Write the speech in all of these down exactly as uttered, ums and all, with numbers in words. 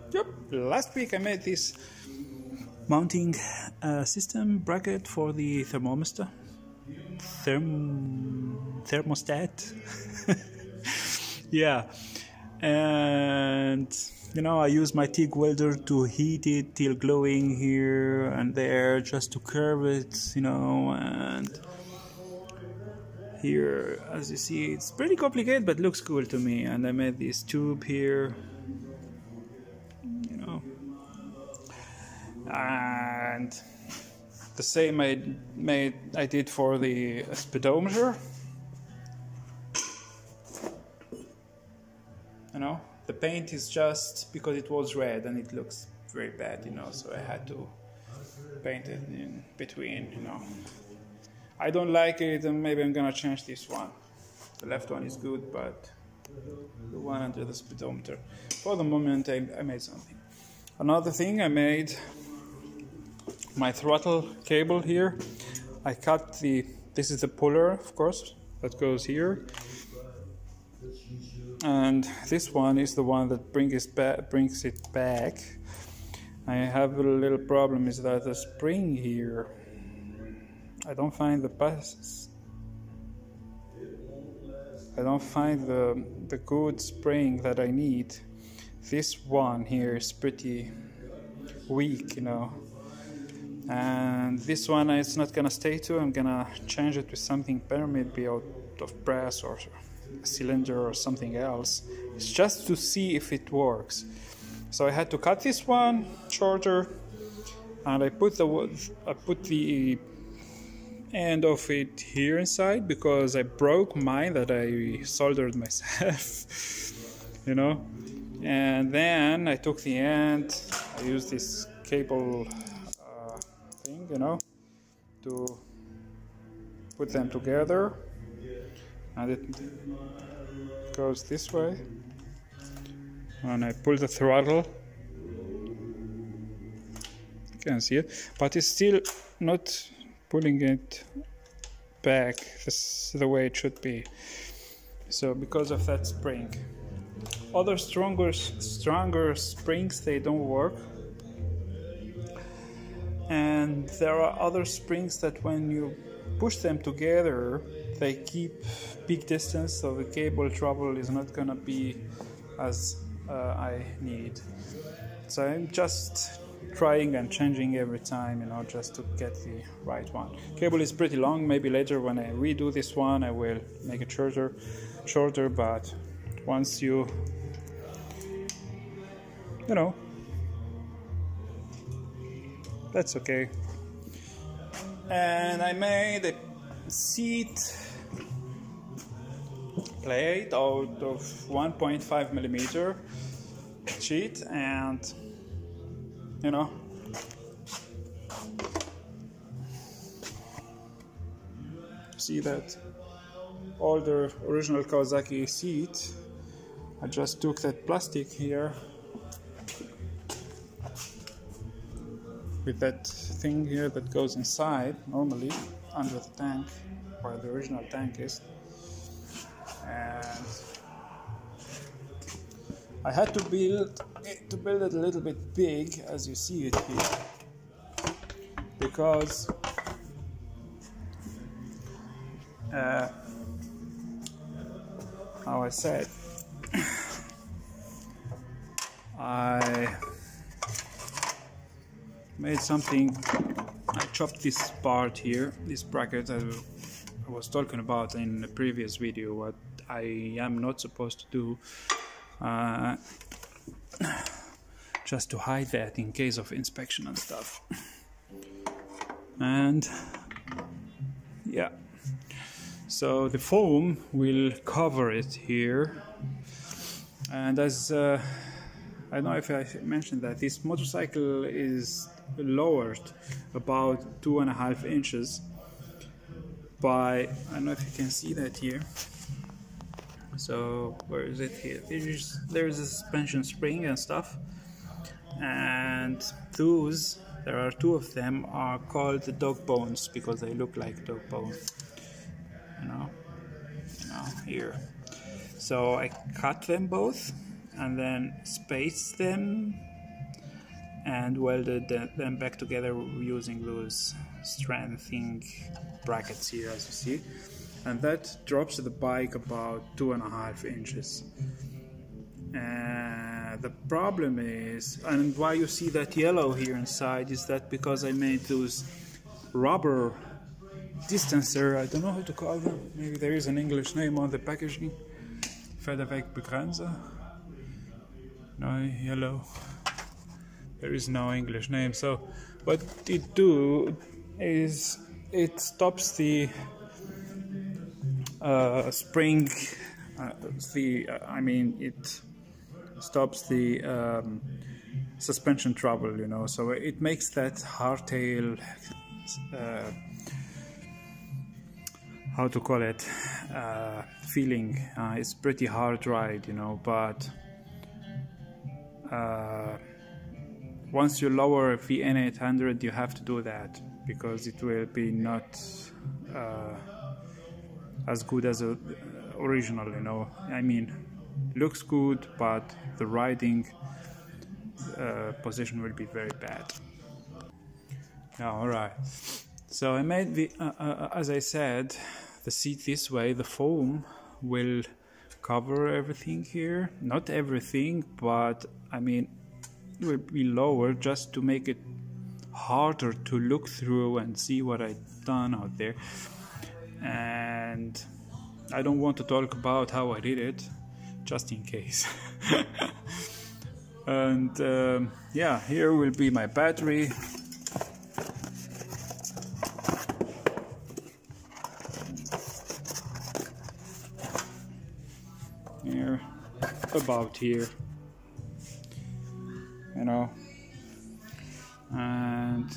Yep, last week I made this mounting uh, system bracket for the thermometer. Therm thermostat. Yeah, and you know, I use my TIG welder to heat it till glowing here and there, just to curve it, you know. And here, as you see, it's pretty complicated, but looks cool to me. And I made this tube here, you know, and the same I made I did for the speedometer. You know, the paint is just because it was red and it looks very bad, you know, so I had to paint it in between, you know. I don't like it, and maybe I'm gonna change this one. The left one is good, but the one under the speedometer. For the moment, I, I made something. Another thing I made, my throttle cable here. I cut the, this is the puller, of course, that goes here. And this one is the one that brings it back. Brings it back. I have a little problem, is that the spring here, I don't find the passes. I don't find the the good spring that I need. This one here is pretty weak, you know. And this one it's not gonna stay to. I'm gonna change it with something better, maybe out of brass or a cylinder or something else. It's just to see if it works. So I had to cut this one shorter, and I put the I put the end of it here inside because I broke mine that I soldered myself, you know. And then I took the end. I used this cable uh, thing, you know, to put them together. And it goes this way, and I pull the throttle. You can see it, but it's still not pulling it back this the way it should be. So because of that spring, other stronger stronger springs, they don't work. And there are other springs that when you push them together, they keep big distance, so the cable trouble is not gonna be as uh, I need. So I'm just trying and changing every time, you know, just to get the right one. Cable is pretty long. Maybe later when I redo this one, I will make it shorter, shorter. But once you, you know, that's okay. And I made a seat plate out of one point five millimeter sheet, and you know, see that all the original Kawasaki seat, I just took that plastic here with that thing here that goes inside normally under the tank where the original tank is, and I had to build it, to build it a little bit big, as you see it here, because uh, how I said, I made something. I chopped this part here, this bracket I was talking about in the previous video, what I am not supposed to do, uh, just to hide that in case of inspection and stuff. And yeah, so the foam will cover it here. And as uh, I don't know if I mentioned that this motorcycle is lowered about two and a half inches by, I don't know if you can see that here. So where is it here? There's, there's a suspension spring and stuff, and those, there are two of them, are called the dog bones because they look like dog bones, you know, you know, here. So I cut them both and then spaced them and welded them back together using those strengthening brackets here, as you see, and that drops the bike about two and a half inches. And the problem is, and why you see that yellow here inside, is that because I made those rubber distancer, I don't know how to call them, maybe there is an English name on the packaging, Federwegbegrenzer, no, yellow, there is no English name. So what it do is it stops the uh, spring, uh, the uh, I mean it stops the um, suspension trouble, you know, so it makes that hardtail uh, how to call it uh, feeling. Uh, it's pretty hard ride, you know, but uh, once you lower V N eight hundred you have to do that, because it will be not uh, as good as a original, you know. I mean, looks good, but the riding uh, position will be very bad. Now, alright, so I made the uh, uh, as I said, the seat this way. The foam will cover everything here, not everything, but I mean it will be lower just to make it harder to look through and see what I've done out there. And I don't want to talk about how I did it, just in case. And um, yeah, here will be my battery. Here, about here, you know, and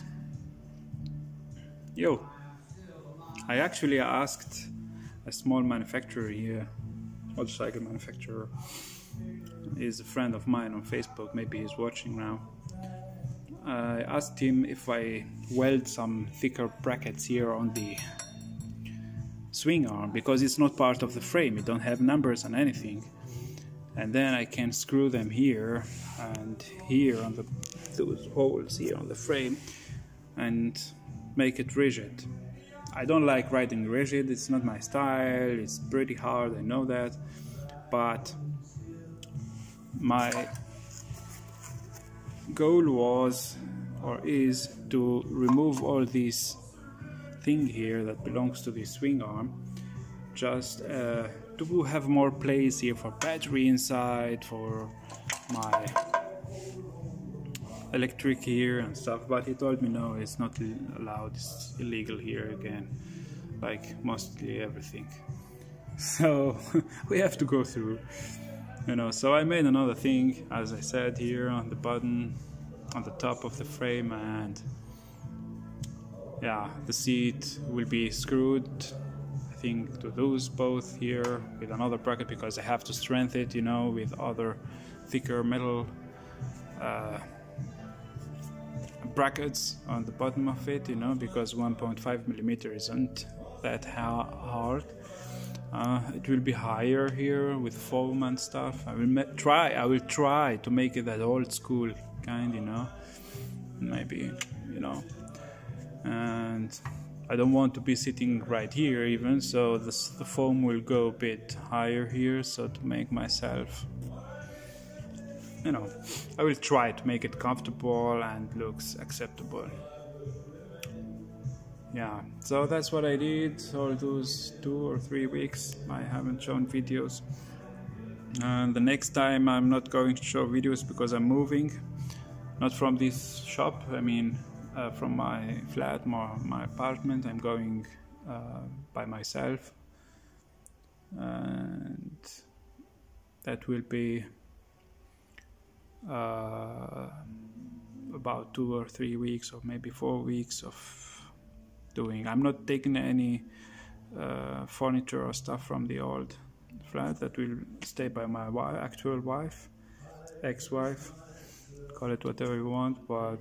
yo, I actually asked a small manufacturer here, motorcycle manufacturer, he's a friend of mine on Facebook, maybe he's watching now. I asked him if I weld some thicker brackets here on the swing arm, because it's not part of the frame, it don't have numbers and anything, and then I can screw them here and here on the those holes here on the frame and make it rigid. I don't like riding rigid, it's not my style, it's pretty hard, I know that, but my goal was or is to remove all these thing here that belongs to the swing arm, just uh, to have more place here for battery inside, for my electric here and stuff. But he told me no, it's not allowed, it's illegal here again, like mostly everything. So we have to go through, you know. So I made another thing, as I said, here on the button on the top of the frame, and yeah, the seat will be screwed, I think, to those both here with another bracket, because I have to strengthen it, you know, with other thicker metal uh, brackets on the bottom of it, you know, because one point five millimeter isn't that ha hard. Uh, it will be higher here with foam and stuff. I will try. I will try to make it that old school kind, you know, maybe, you know. And I don't want to be sitting right here even, so this, the foam will go a bit higher here, so to make myself, you know, I will try to make it comfortable and looks acceptable. Yeah, so that's what I did all those two or three weeks. I haven't shown videos, and the next time I'm not going to show videos because I'm moving, not from this shop, I mean Uh, from my flat, my, my apartment. I'm going uh, by myself, and that will be uh, about two or three weeks or maybe four weeks of doing. I'm not taking any uh, furniture or stuff from the old flat. That will stay by my wife, actual wife, ex-wife, call it whatever you want, but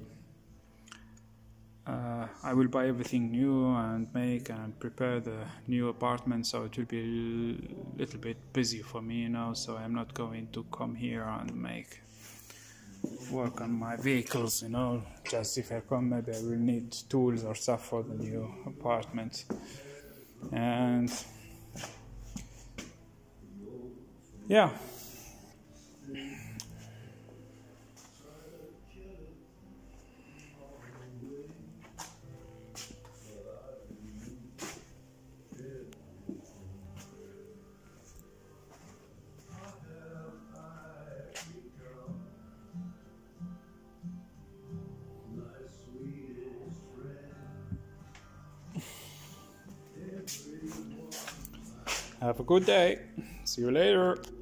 Uh, I will buy everything new and make and prepare the new apartment, so it will be a little bit busy for me, you know, so I'm not going to come here and make work on my vehicles, you know, just if I come, maybe I will need tools or stuff for the new apartment. And yeah. Have a good day. See you later.